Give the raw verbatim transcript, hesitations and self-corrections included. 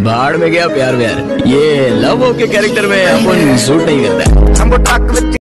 भाड़ में गया प्यार व्यार, ये लव के कैरेक्टर में अपन सूट नहीं करता।